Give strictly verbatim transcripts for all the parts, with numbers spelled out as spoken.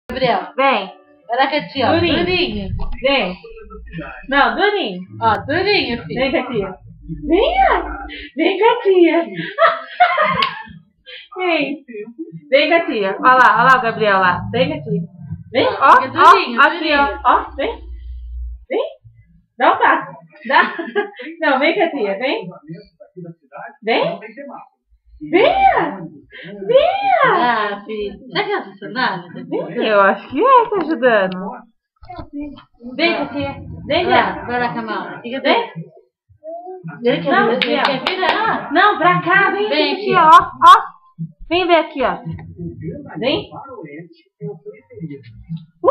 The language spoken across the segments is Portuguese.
Gabriel, Vem. olha aqui, ó. Durinho. Durinho. Vem. Não, durinho. Ó, durinho, filho. Vem, Catia. Venha. Vem, Catia. Vem. Vem, Catia. Olha lá, olha lá o Gabriel lá. Vem, Catia. Vem, ó, ó, durinho, aqui, durinho. ó. Ó, vem. Vem. Dá um passo. Dá. Não, vem, Catia. Vem. Vem. Venha. Venha. Ah, filho. Será que é funcionário? Eu acho que é, tá ajudando. Vem, Catia. Vem, Vai, Vem. vai lá com a mão. Fica Vem. bem. Ele quer, Não, ele Gabriel. quer virar. Não, pra cá, vem, Vem aqui, aqui. ó, ó. Vem ver aqui, ó. Vem. Uh!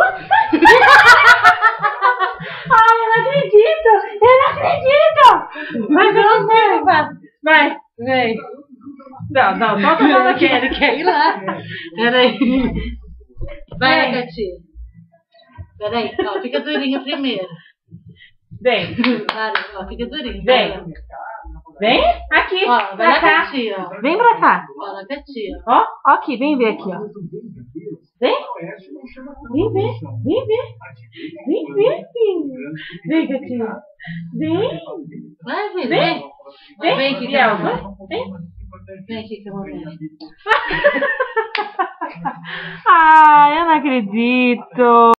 Ai, eu não acredito! Eu não acredito! Vai, vamos ver, vai. Vai, vem. Não, não, solta a mão aqui. Ele quer ir lá. Peraí. Vai, Vem. Catia. Peraí, ó, fica durinho primeiro. Vem, Vai, ó, fica durinho. Vem. Vai lá. vem aqui, Ó, vai pra lá, cá. Catia, ó. Vem pra cá. Ó, lá, Catia. Ó, ó aqui, vem ver aqui, ó. Vem. Vem ver, vem ver. Vem ver. Vem, Catinha. Vem. Vai, filho, Vem. vem. Vem, Vem aqui, Biel, Catia. vem. Vem aqui que eu vou ver. Ai, eu não acredito.